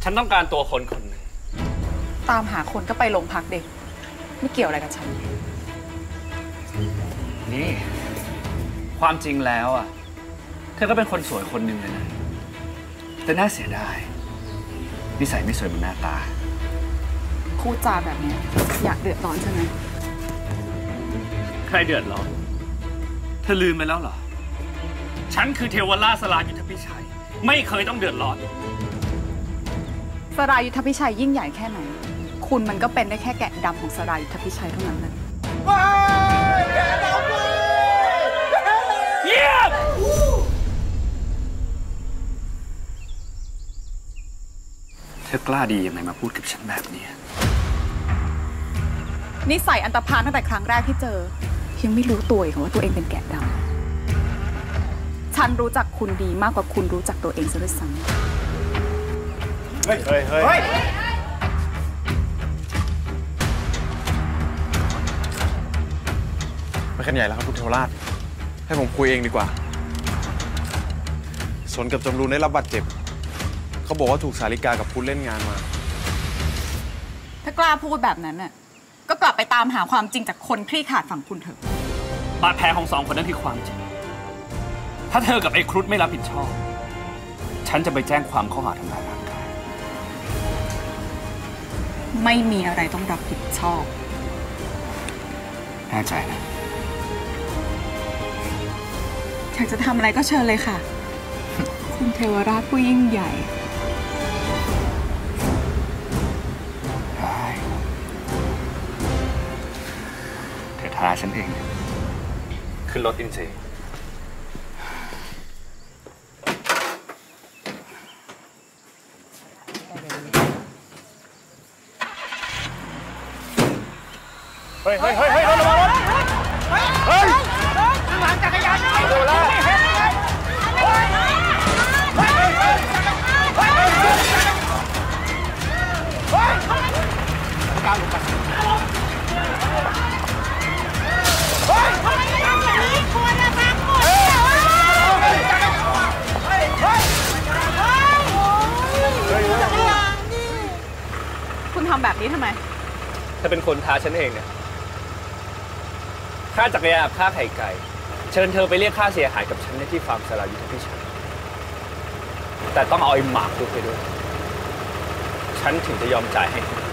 ฉันต้องการตัวคนคนหนึ่งตามหาคนก็ไปโรงพักเด็กไม่เกี่ยวอะไรกับฉันนี่ความจริงแล้วอ่ะเธอก็เป็นคนสวยคนหนึ่งเลยนะแต่น่าเสียดายนิสัยไม่สวยเหมือนหน้าตาพูดจาแบบนี้อยากเดือดร้อนใช่ไหมใครเดือดร้อนเธอลืมไปแล้วเหรอฉันคือเทวราชสลายุทธพิชัยไม่เคยต้องเดือดร้อนสรายุทธพิชัยยิ่งใหญ่แค่ไหนคุณมันก็เป็นได้แค่แกะดำของสรายุทธพิชัยเท่านั้นแหละว้ายแกะดำเลยเยี่ยมเธอกล้าดียังไงมาพูดกับฉันแบบนี้นิสัยอันตพาลตั้งแต่ครั้งแรกที่เจอยังไม่รู้ตัวอีกว่าตัวเองเป็นแกะดำฉันรู้จักคุณดีมากกว่าคุณรู้จักตัวเองซะด้วยซ้ำเฮ้ยไปกันใหญ่แล้วครับคุณเทวราชให้ผมคุยเองดีกว่าสนกับจำรูนได้รับบาดเจ็บเขาบอกว่าถูกสาริกากับพุทธเล่นงานมาถ้ากล้าพูดแบบนั้นน่ะก็กลับไปตามหาความจริงจากคนคลี่ขาดฝั่งคุณเถอะบาดแผลของ2 คนนั้นคือความจริงถ้าเธอกับไอ้ครุฑไม่รับผิดชอบฉันจะไปแจ้งความข้อหาทำร้ายร่างกายไม่มีอะไรต้องรับผิดชอบแน่ใจนะอยากจะทำอะไรก็เชิญเลยค่ะคุณเทวราชผู้ยิ่งใหญ่ได้เธอท้าฉันเองขึ้นรถอินซีเฮ้ยระวังรถเฮ้ยหลังจักรยานเดี๋ยวละก้าวลงไปคุณทำแบบนี้ทำไมเธอเป็นคนท้าฉันเองเนี่ยค่าจักรยานค่าไข่ไก่เชิญเธอไปเรียกค่าเสียหายกับฉันในที่ฟาร์มสลายุทธพิชัยแต่ต้องเอาไอ้หมากคุกไปด้วยฉันถึงจะยอมจ่ายให้